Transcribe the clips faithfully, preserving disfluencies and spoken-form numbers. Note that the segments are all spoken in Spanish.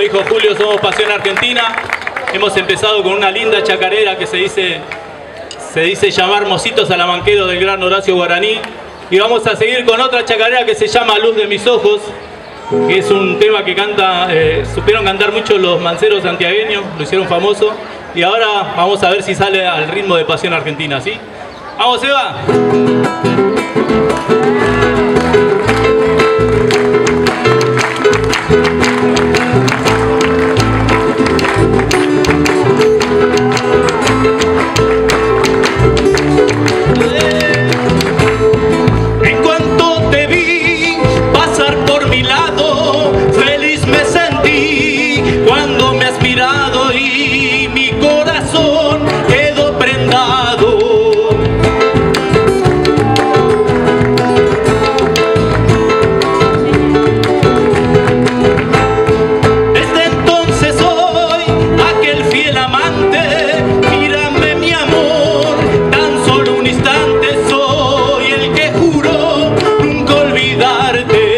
dijo Julio, somos Pasión Argentina. Hemos empezado con una linda chacarera que se dice, se dice llamar Mocitos Salamanqueros del gran Horacio Guaraní. Y vamos a seguir con otra chacarera que se llama Luz de mis ojos, que es un tema que canta, eh, supieron cantar mucho los manceros santiagueños, lo hicieron famoso. Y ahora vamos a ver si sale al ritmo de Pasión Argentina, ¿sí? ¡Vamos, Eva! En cuanto te vi pasar por mi lado, feliz me sentí cuando me has mirado y mi corazón quedó prendado. Desde entonces soy aquel fiel amante, mírame mi amor, tan solo un instante soy el que juro nunca olvidarte.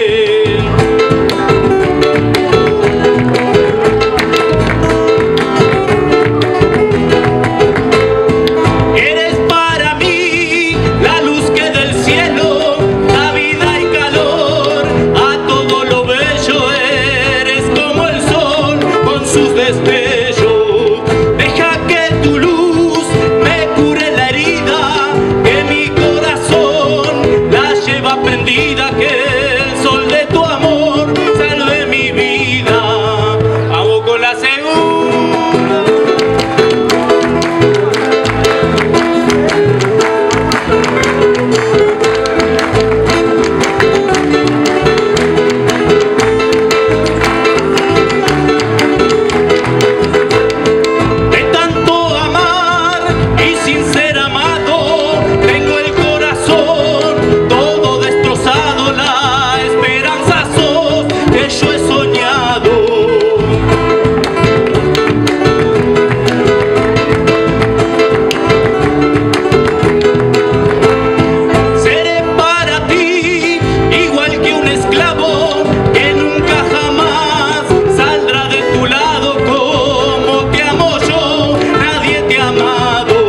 Eres para mí la luz que del cielo da vida y calor a todo lo bello, eres como el sol con sus destellos. Deja que tu luz me cure la herida, que mi corazón la lleva prendida, que el sol de tu amor salve mi vida. Vamos con la segunda. De tanto amar y sin ser amado, tengo el corazón todo destrozado. La esperanza sos que yo he soñado. Seré para ti igual que un esclavo que nunca jamás saldrá de tu lado. Como te amo yo, nadie te ha amado.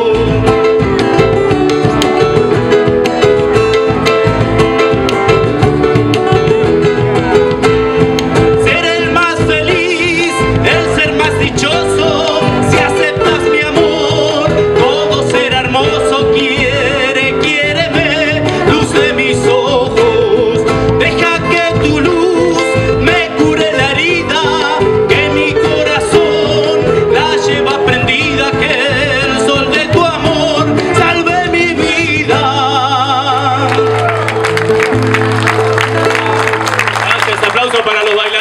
Seré el más feliz, el ser más dichoso, si aceptas mi amor, todo será hermoso. Quiere, quiéreme, luz de mis ojos. Deja que tu luz me cure la herida, que mi corazón la lleva prendida, que el sol de tu amor salve mi vida. Gracias, aplauso para los bailarines.